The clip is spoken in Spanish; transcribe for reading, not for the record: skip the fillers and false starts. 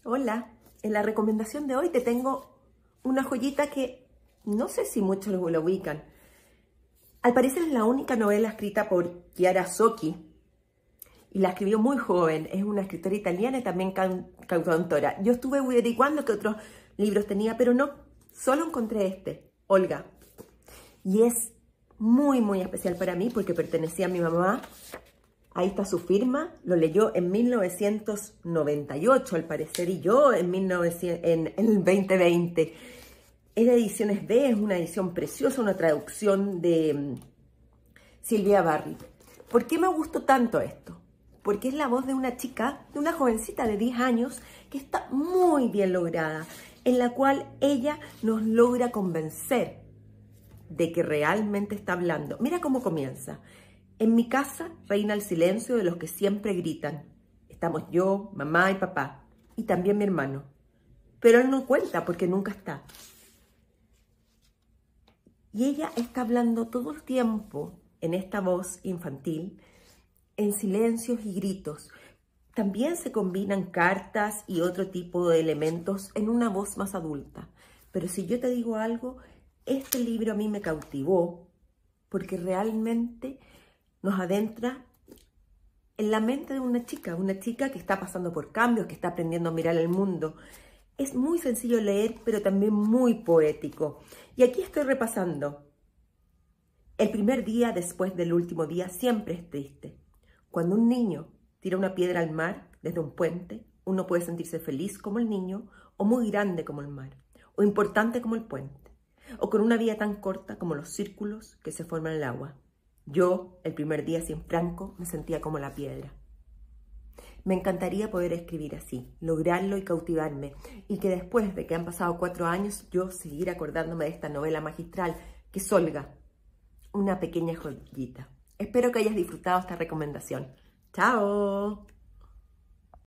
Hola, en la recomendación de hoy te tengo una joyita que no sé si muchos lo ubican. Al parecer es la única novela escrita por Chiara Socchi y la escribió muy joven. Es una escritora italiana y también cantautora. Yo estuve averiguando qué otros libros tenía, pero no, solo encontré este, Olga. Y es muy especial para mí porque pertenecía a mi mamá. Ahí está su firma, lo leyó en 1998 al parecer y yo en el 2020. Es de Ediciones B, es una edición preciosa, una traducción de Silvia Barri. ¿Por qué me gustó tanto esto? Porque es la voz de una chica, de una jovencita de 10 años que está muy bien lograda, en la cual ella nos logra convencer de que realmente está hablando. Mira cómo comienza. En mi casa reina el silencio de los que siempre gritan. Estamos yo, mamá y papá, y también mi hermano. Pero él no cuenta porque nunca está. Y ella está hablando todo el tiempo en esta voz infantil, en silencios y gritos. También se combinan cartas y otro tipo de elementos en una voz más adulta. Pero si yo te digo algo, este libro a mí me cautivó porque realmente nos adentra en la mente de una chica que está pasando por cambios, que está aprendiendo a mirar el mundo. Es muy sencillo leer, pero también muy poético. Y aquí estoy repasando. El primer día después del último día siempre es triste. Cuando un niño tira una piedra al mar desde un puente, uno puede sentirse feliz como el niño, o muy grande como el mar, o importante como el puente, o con una vida tan corta como los círculos que se forman en el agua. Yo, el primer día sin Franco, me sentía como la piedra. Me encantaría poder escribir así, lograrlo y cautivarme, y que después de que han pasado 4 años, yo seguir acordándome de esta novela magistral, que es Olga, una pequeña joyita. Espero que hayas disfrutado esta recomendación. ¡Chao!